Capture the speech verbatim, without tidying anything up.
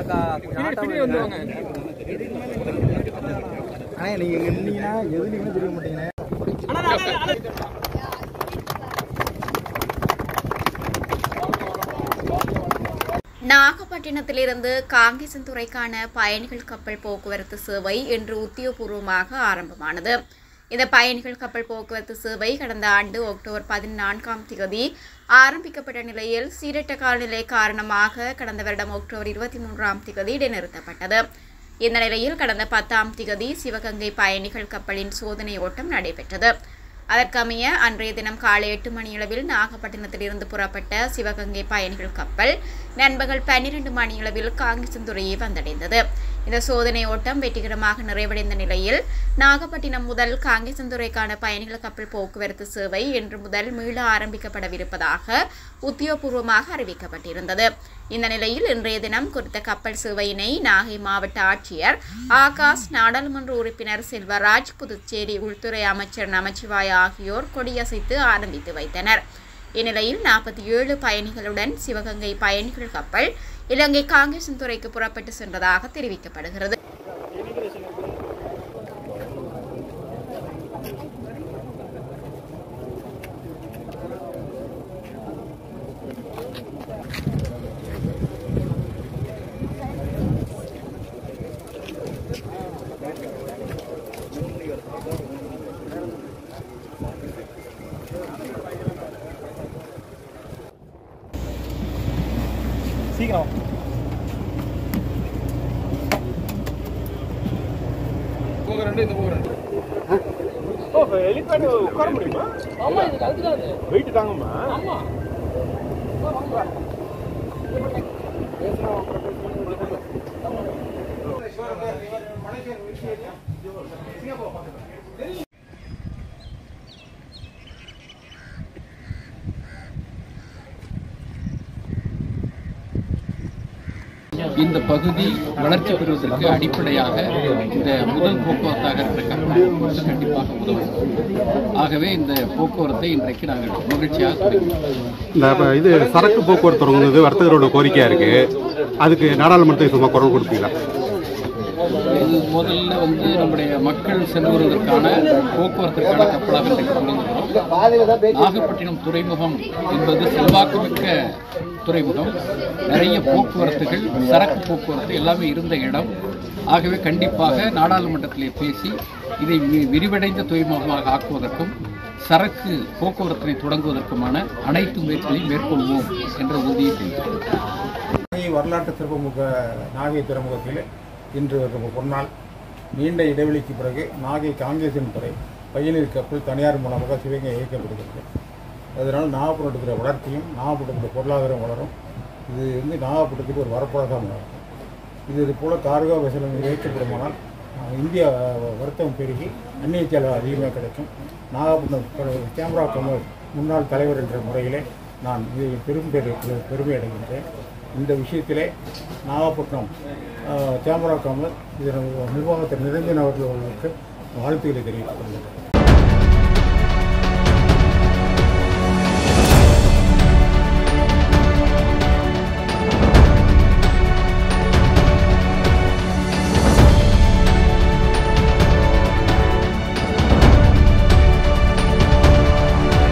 நாகப்பட்டினத்திலிருந்து காங்கேசன்துறைக்கான பயணிகள் கப்பல் போக்குவரத்து சேவை இன்று உத்தியோகபூர்வமாக ஆரம்பமானது. இந்த பயணிகள் கப்பல் போக்குவரத்து சேவை கடந்த ஆண்டு அக்டோபர் பதினான்காம் தேதி ஆரம்பிக்கப்பட்ட நிலையில் சீரற்ற காலநிலை காரணமாக கடந்த வருடம் அக்டோபர் இருபத்தி மூன்றாம் தேதி இடைநிறுத்தப்பட்டது. இந்த நிலையில் கடந்த பத்தாம் தேதி சிவகங்கை பயணிகள் கப்பலின் சோதனை ஓட்டம் நடைபெற்றது. அதற்கமைய அன்றைய தினம் காலை எட்டு மணியளவில் நாகப்பட்டினத்திலிருந்து புறப்பட்ட சிவகங்கை பயணிகள் கப்பல் நண்பகல் பன்னிரண்டு மணியளவில் காங்கேசன்துறையை வந்தடைந்தது. இந்த சோதனை ஓட்டம் வெற்றிகரமாக நிறைவடைந்த நிலையில் நாகப்பட்டினம் முதல் காங்கேசன்துறைக்கான பயணிகள் கப்பல் போக்குவரத்து சேவை இன்று முதல் மீள ஆரம்பிக்கப்படவிருப்பதாக உத்தியோகபூர்வமாக அறிவிக்கப்பட்டிருந்தது. இந்த நிலையில் இன்றைய தினம் குறித்த கப்பல் சேவையினை நாகை மாவட்ட ஆட்சியர் ஆகாஷ், நாடாளுமன்ற உறுப்பினர் செல்வராஜ், புதுச்சேரி உள்துறை அமைச்சர் நமச்சிவாய ஆகியோர் கொடியசைத்து ஆரம்பித்து வைத்தனர். இந்நிலையில் நாற்பத்தி ஏழு பயணிகளுடன் சிவகங்கை பயணிகள் கப்பல் இலங்கை காங்கேசன்துறைக்கு புறப்பட்டு சென்றதாக தெரிவிக்கப்படுகிறது. சீக்கிரம் போக ரெண்டு இந்த போக ரெண்டு ஓ ஹெலிகாப்டர் உட்கார முடியுமா? ஆமா, இது அதுதான் வெயிட் தாங்குமா? ஆமா. இந்த பகுதி வளர்ச்சி பெறுவதற்கு அடிப்படையாக இந்த முதல் போக்குவரத்தாக இருக்கிற கப்பல் கண்டிப்பாக உதவும். ஆகவே இந்த போக்குவரத்தை இன்றைக்கு நாங்கள் மகிழ்ச்சியாக இந்த இது சரக்கு போக்குவரத்து தொடங்குவது வர்த்தகரோட கோரிக்கையா இருக்கு. அதுக்கு நாடாளுமன்றத்துக்கு சும்மா குரல் கொடுப்பீங்களா? இது முதல்ல வந்து நம்முடைய மக்கள் செல்வதற்கான போக்குவரத்திற்கான கப்பலாக தொடங்குகிறோம். நாகப்பட்டினம் துறைமுகம் என்பது செல்வாக்குமிக்க துறைமுகம். நிறைய போக்குவரத்துகள், சரக்கு போக்குவரத்து எல்லாமே இருந்த இடம். ஆகவே கண்டிப்பாக நாடாளுமன்றத்திலே பேசி இதை விரிவடைந்த துறைமுகமாக ஆக்குவதற்கும் சரக்கு போக்குவரத்தினை தொடங்குவதற்குமான அனைத்து முயற்சிகளையும் மேற்கொள்வோம் என்ற உறுதியை தெரிவிக்கிறோம். வரலாற்று சிறப்புமிக்க நாகை துறைமுகத்தில் இன்று பொன்னாள் நீண்ட இடைவெளிக்கு பிறகு நாகை காங்கேசன்துறை பயணியர் கப்பல் தனியார் மூலமாக சிவகங்கை இயக்கப்படுகிறது. அதனால் நாகப்பட்டினத்துடைய வளர்ச்சியும் நாகப்பட்டினத்துடைய பொருளாதாரம் வளரும். இது வந்து நாகப்பட்டினத்துக்கு ஒரு வரப்பழக்கம் வளரும். இது இது போல் கார்கோ வசலம் இயக்கப்படுமானால் இந்தியா வர்த்தகம் பெருகி அந்நிய செலவு அதிகமாக கிடைக்கும். நாகப்பட்டினம் கேமரா கமல் முன்னாள் தலைவர் என்ற முறையிலே நான் இது பெரும் பெருமை அடைகின்றேன். இந்த விஷயத்திலே நாகப்பட்டினம் கேமரா கமல் இதன் நிர்வாகத்தை நிரஞ்சன் அவர்களுக்கு வாழ்த்துக்களை தெரிவித்துக் கொள்கிறேன்.